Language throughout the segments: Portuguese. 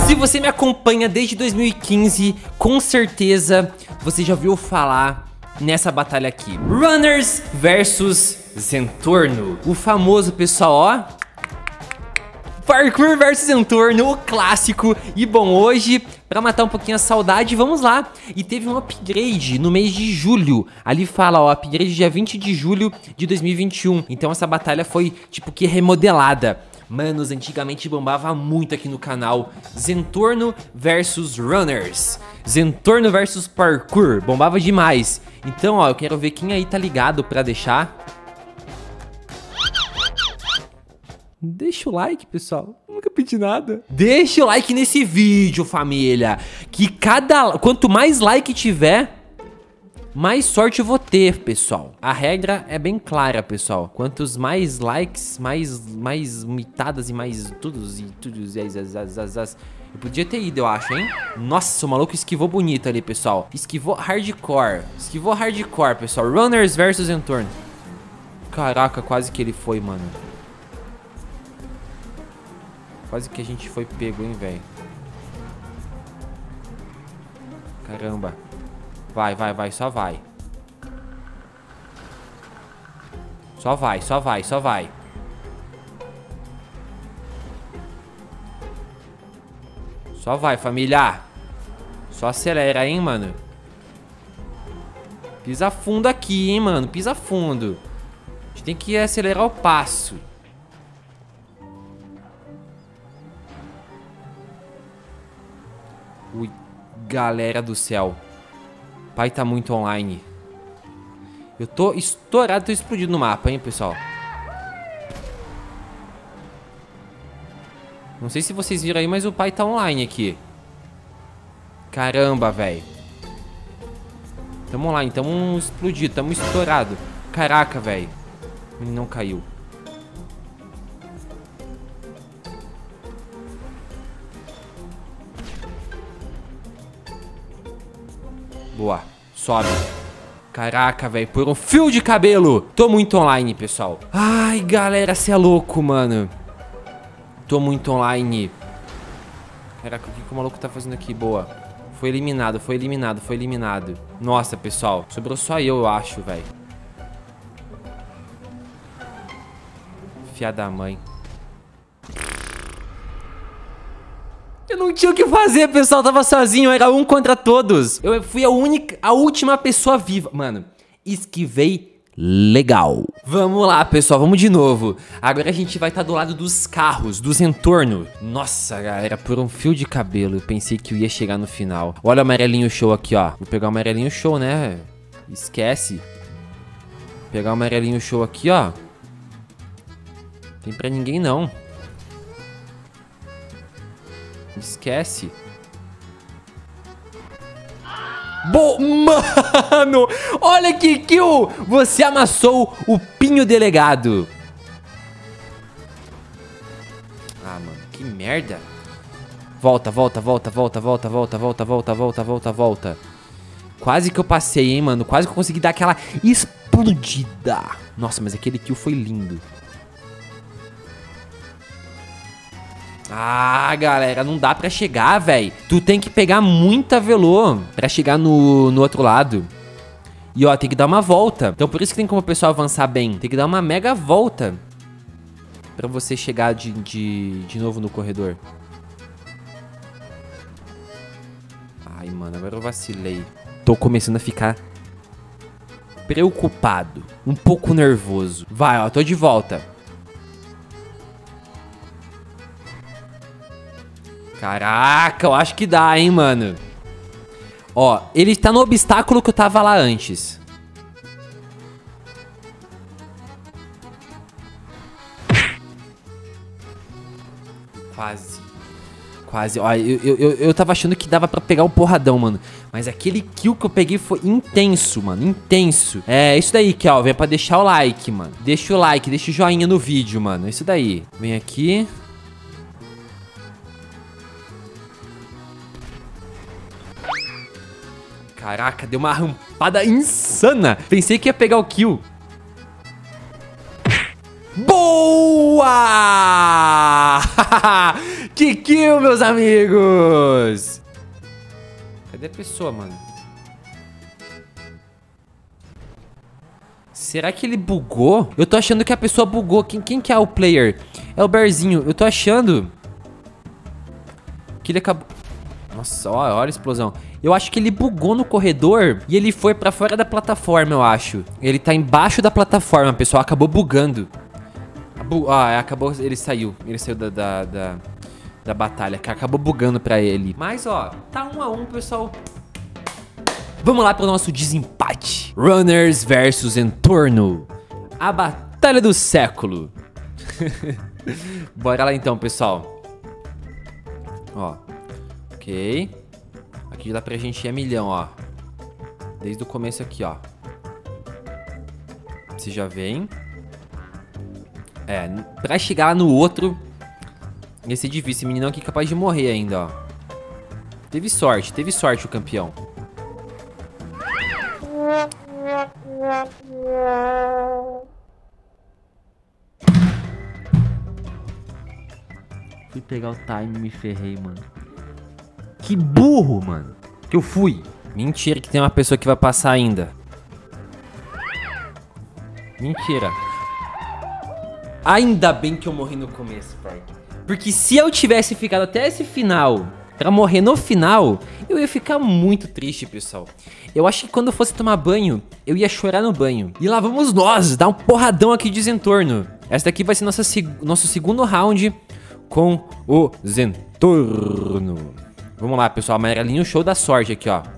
Se você me acompanha desde 2015, com certeza você já ouviu falar nessa batalha aqui. Runners versus Zentorno. O famoso, pessoal, ó. Parkour versus Zentorno, o clássico. E bom, hoje, pra matar um pouquinho a saudade, vamos lá. E teve um upgrade no mês de julho. Ali fala, ó, upgrade dia 20 de julho de 2021. Então essa batalha foi, tipo, que remodelada. Manos, antigamente bombava muito aqui no canal. Zentorno versus Runners. Zentorno versus Parkour. Bombava demais. Então, ó, eu quero ver quem aí tá ligado pra deixar. Deixa o like, pessoal. Nunca pedi nada. Deixa o like nesse vídeo, família. Que quanto mais like tiver, mais sorte eu vou ter, pessoal. A regra é bem clara, pessoal. Quantos mais likes, mais mitadas e mais tudo. Eu podia ter ido, eu acho, hein? Nossa, o maluco esquivou bonito ali, pessoal. Esquivou hardcore. Esquivou hardcore, pessoal. Runners versus Zentorno. Caraca, quase que ele foi, mano. Quase que a gente foi pego, hein, velho. Caramba. Vai, vai, vai, só vai. Só vai, só vai, só vai. Só vai, família. Só acelera, hein, mano. Pisa fundo aqui, hein, mano. Pisa fundo. A gente tem que acelerar o passo. Ui, galera do céu. O pai tá muito online. Eu tô estourado, tô explodido no mapa, hein, pessoal. Não sei se vocês viram aí, mas o pai tá online aqui. Caramba, velho. Tamo online, tamo explodido, tamo estourado. Caraca, velho. Ele não caiu. Boa, sobe. Caraca, velho, por um fio de cabelo. Tô muito online, pessoal. Ai, galera, cê é louco, mano. Tô muito online. Caraca, o que o maluco tá fazendo aqui? Boa. Foi eliminado, foi eliminado, foi eliminado. Nossa, pessoal, sobrou só eu acho, velho. Fia da mãe. Eu não tinha o que fazer, pessoal, tava sozinho, era um contra todos. Eu fui a última pessoa viva. Mano, esquivei legal. Vamos lá, pessoal, vamos de novo. Agora a gente vai estar do lado dos carros, do Zentorno. Nossa, galera, por um fio de cabelo, eu pensei que eu ia chegar no final. Olha o amarelinho show aqui, ó. Vou pegar o amarelinho show, né? Esquece. Vou pegar o amarelinho show aqui, ó. Tem pra ninguém, não. Esquece. Mano, olha que kill. Você amassou o Pinho Delegado. Ah, mano, que merda. Volta, volta, volta, volta, volta, volta, volta, volta, volta, volta, volta. Quase que eu passei, hein, mano. Quase que eu consegui dar aquela explodida. Nossa, mas aquele kill foi lindo. Ah, galera, não dá pra chegar, velho. Tu tem que pegar muita velô pra chegar no outro lado. E, ó, tem que dar uma volta. Então, por isso que tem como o pessoal avançar bem. Tem que dar uma mega volta pra você chegar de novo no corredor. Ai, mano, agora eu vacilei. Tô começando a ficar preocupado. Um pouco nervoso. Vai, ó, tô de volta. Caraca, eu acho que dá, hein, mano. Ó, ele tá no obstáculo que eu tava lá antes. Quase. Quase. Ó, eu tava achando que dava pra pegar o porradão, mano. Mas aquele kill que eu peguei foi intenso, mano. Intenso. É, isso daí, que ó, vem pra deixar o like, mano. Deixa o like, deixa o joinha no vídeo, mano. Isso daí. Vem aqui. Caraca, deu uma rampada insana. Pensei que ia pegar o kill. Boa! Que kill, meus amigos! Cadê a pessoa, mano? Será que ele bugou? Eu tô achando que a pessoa bugou. Quem que é o player? É o Berzinho. Eu tô achando que ele acabou... Nossa, olha a explosão. Eu acho que ele bugou no corredor e ele foi pra fora da plataforma, eu acho. Ele tá embaixo da plataforma, pessoal. Acabou bugando. Acabou... Ele saiu. Ele saiu da batalha. Acabou bugando pra ele. Mas, ó, tá 1 a 1, pessoal. Vamos lá pro nosso desempate. Runners versus Entorno. A batalha do século. Bora lá então, pessoal. Ó. Ok. Aqui dá pra gente ir a milhão, ó. Desde o começo aqui, ó. Você já vem. Pra chegar lá no outro ia ser difícil. Esse meninão aqui é capaz de morrer ainda, ó. Teve sorte o campeão. Fui pegar o time e me ferrei, mano. Que burro, mano. Que eu fui. Mentira que tem uma pessoa que vai passar ainda. Mentira. Ainda bem que eu morri no começo, pai. Porque se eu tivesse ficado até esse final pra morrer no final, eu ia ficar muito triste, pessoal. Eu acho que quando eu fosse tomar banho, eu ia chorar no banho. E lá vamos nós, dar um porradão aqui de Zentorno. Essa daqui vai ser nosso segundo round com o Zentorno. Vamos lá, pessoal. Amarelinho show da sorte aqui, ó.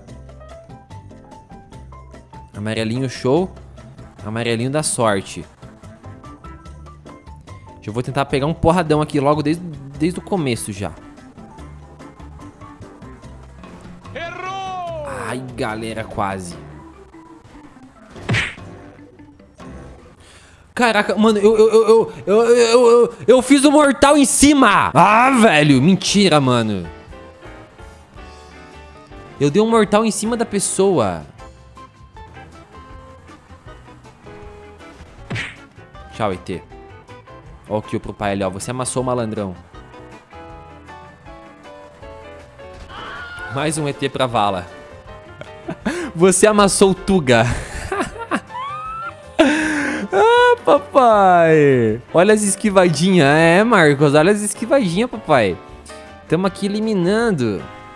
Amarelinho show. Amarelinho da sorte. Eu vou tentar pegar um porradão aqui logo desde o começo já. Errou! Ai, galera, quase. Caraca, mano, eu fiz o mortal em cima. Ah, velho, mentira, mano. Eu dei um mortal em cima da pessoa. Tchau, ET. Ó o kill pro pai ali, ó. Você amassou o malandrão. Mais um ET pra vala. Você amassou o Tuga. Ah, papai. Olha as esquivadinhas. É, Marcos, olha as esquivadinhas, papai. Tamo aqui eliminando.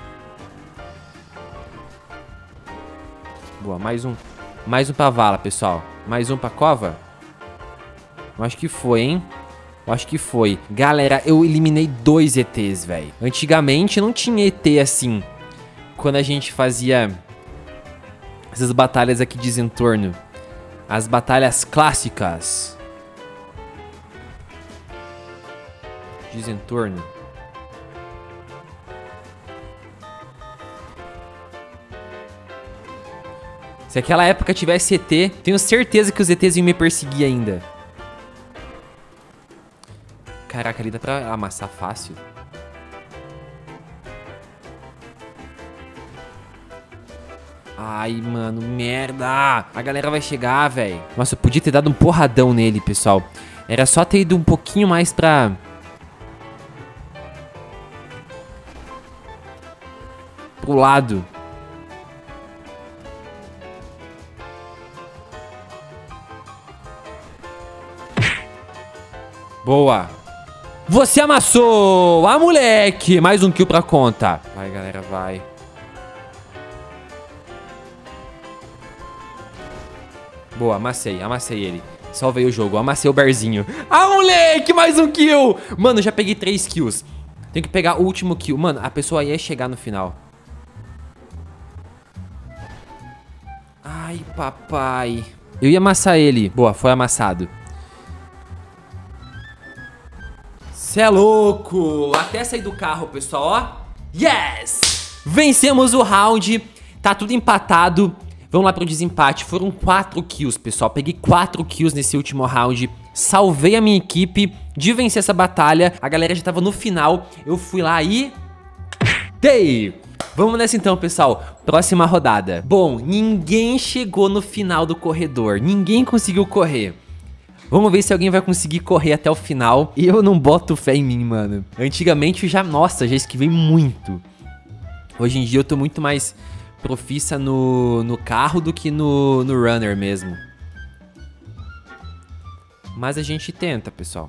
Boa, mais um pra vala, pessoal. Mais um pra cova. Eu acho que foi, hein? Eu acho que foi. Galera, eu eliminei 2 ETs, velho. Antigamente não tinha ET assim. Quando a gente fazia essas batalhas aqui de Zentorno. As batalhas clássicas de Zentorno. Se aquela época tivesse ET, tenho certeza que os ETs iam me perseguir ainda. Caraca, ali dá pra amassar fácil. Ai, mano, merda. A galera vai chegar, velho. Nossa, eu podia ter dado um porradão nele, pessoal. Era só ter ido um pouquinho mais pro lado. Boa. Você amassou! Ah, moleque! Mais um kill pra conta. Vai, galera, vai. Boa, amassei ele. Salvei o jogo, amassei o Berzinho. Ah, moleque! Mais um kill! Mano, já peguei 3 kills. Tenho que pegar o último kill. Mano, a pessoa ia chegar no final. Ai, papai. Eu ia amassar ele. Boa, foi amassado. Cê é louco! Até sair do carro, pessoal, ó. Yes! Vencemos o round. Tá tudo empatado. Vamos lá pro desempate. Foram 4 kills, pessoal. Peguei 4 kills nesse último round. Salvei a minha equipe de vencer essa batalha. A galera já tava no final. Eu fui lá e... dei! Vamos nessa então, pessoal. Próxima rodada. Bom, ninguém chegou no final do corredor. Ninguém conseguiu correr. Vamos ver se alguém vai conseguir correr até o final. Eu não boto fé em mim, mano. Antigamente já, nossa, já esquivei muito. Hoje em dia eu tô muito mais profissa no carro do que no runner mesmo. Mas a gente tenta, pessoal.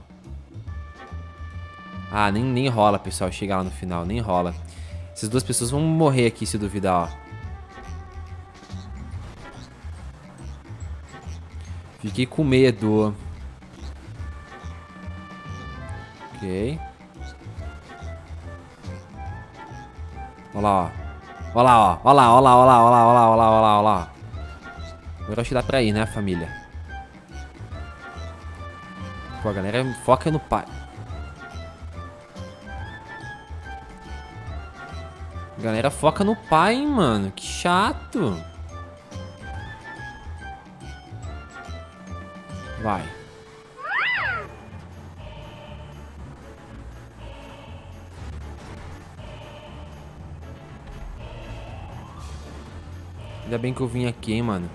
Ah, nem rola, pessoal, chegar lá no final, nem rola. Essas duas pessoas vão morrer aqui se duvidar, ó. Fiquei com medo. Ok. Olha lá, ó. Olha lá, ó. Olha lá, olha lá, olha lá, olha lá, olha lá, olha lá, olha lá, olha lá. Agora acho que dá pra ir, né, família? Pô, a galera foca no pai. A galera foca no pai, hein, mano. Que chato. Vai. Ainda bem que eu vim aqui, hein, mano.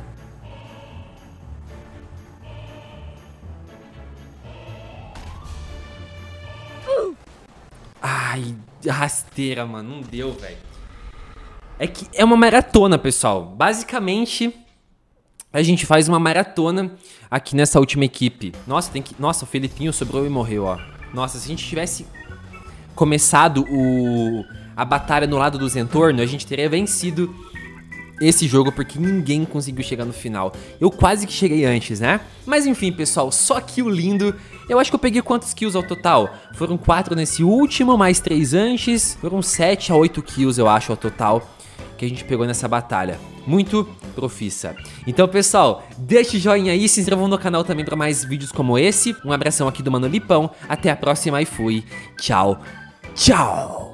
Ai, rasteira, mano. Não deu, velho. É que é uma maratona, pessoal. Basicamente, a gente faz uma maratona aqui nessa última equipe. Nossa, Nossa, o Felipinho sobrou e morreu, ó. Nossa, se a gente tivesse começado a batalha no lado do Zentorno, a gente teria vencido esse jogo, porque ninguém conseguiu chegar no final. Eu quase que cheguei antes, né? Mas enfim, pessoal, só kill lindo. Eu acho que eu peguei quantos kills ao total? Foram 4 nesse último, mais 3 antes. Foram 7 a 8 kills, eu acho, ao total, que a gente pegou nessa batalha. Muito profissa. Então, pessoal, deixa o joinha aí, se inscrevam no canal também para mais vídeos como esse. Um abração aqui do Mano Lipão. Até a próxima e fui. Tchau, tchau.